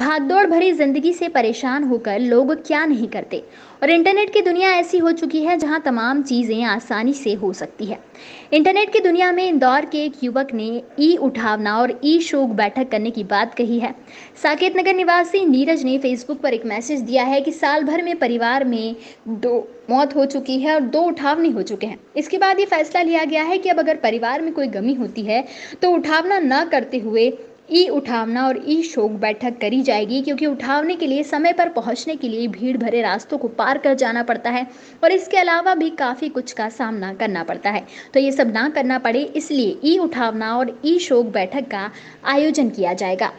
भागदौड़ भरी जिंदगी से परेशान होकर लोग क्या नहीं करते। और इंटरनेट की दुनिया ऐसी हो चुकी है जहां तमाम चीजें आसानी से हो सकती है। इंटरनेट की दुनिया में इंदौर के एक युवक ने ई उठावना और ई शोक बैठक करने की बात कही है। साकेत नगर निवासी नीरज ने फेसबुक पर एक मैसेज दिया है कि साल भर में परिवार में 2 मौत हो चुकी है और 2 उठावने हो चुके हैं। इसके बाद ये फैसला लिया गया है कि अब अगर परिवार में कोई गमी होती है तो उठावना न करते हुए ई उठावना और ई शोक बैठक करी जाएगी, क्योंकि उठावने के लिए समय पर पहुंचने के लिए भीड़ भरे रास्तों को पार कर जाना पड़ता है और इसके अलावा भी काफ़ी कुछ का सामना करना पड़ता है। तो ये सब ना करना पड़े इसलिए ई उठावना और ई शोक बैठक का आयोजन किया जाएगा।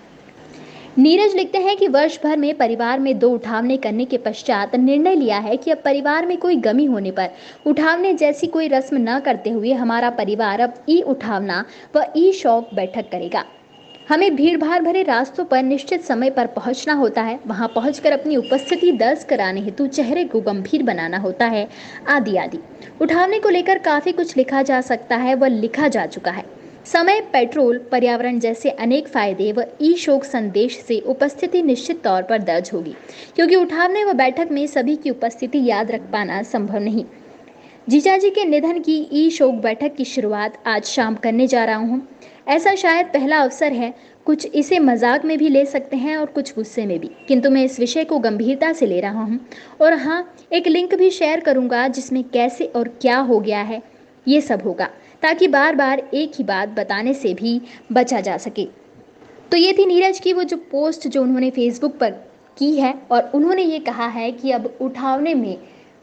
नीरज लिखते हैं कि वर्ष भर में परिवार में 2 उठावने करने के पश्चात निर्णय लिया है कि अब परिवार में कोई गमी होने पर उठावने जैसी कोई रस्म न करते हुए हमारा परिवार अब ई उठावना व ई शोक बैठक करेगा। हमें भीड़ भाड़ भरे रास्तों पर निश्चित समय पर पहुंचना होता है, वहां पहुंचकर अपनी उपस्थिति दर्ज कराने हेतु चेहरे को गंभीर बनाना होता है, आदि आदि। उठावने को लेकर काफी कुछ लिखा जा सकता है व लिखा जा चुका है। समय, पेट्रोल, पर्यावरण जैसे अनेक फायदे व ई शोक संदेश से उपस्थिति निश्चित तौर पर दर्ज होगी, क्योंकि उठावने व बैठक में सभी की उपस्थिति याद रख पाना संभव नहीं। जीजाजी के निधन की ई शोक बैठक की शुरुआत आज शाम करने जा रहा हूँ। ऐसा शायद पहला अवसर है। कुछ इसे मजाक में भी ले सकते हैं और कुछ गुस्से में भी, किंतु मैं इस विषय को गंभीरता से ले रहा हूँ। और हाँ, एक लिंक भी शेयर करूँगा जिसमें कैसे और क्या हो गया है ये सब होगा, ताकि बार बार एक ही बात बताने से भी बचा जा सके। तो ये थी नीरज की वो जो पोस्ट जो उन्होंने फेसबुक पर की है, और उन्होंने ये कहा है कि अब उठावने में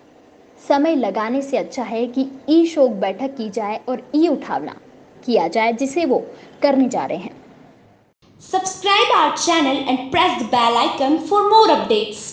समय लगाने से अच्छा है कि ई शोक बैठक की जाए और ई उठावना किया जाए, जिसे वो करने जा रहे हैं। Subscribe our channel and press the bell icon for more updates.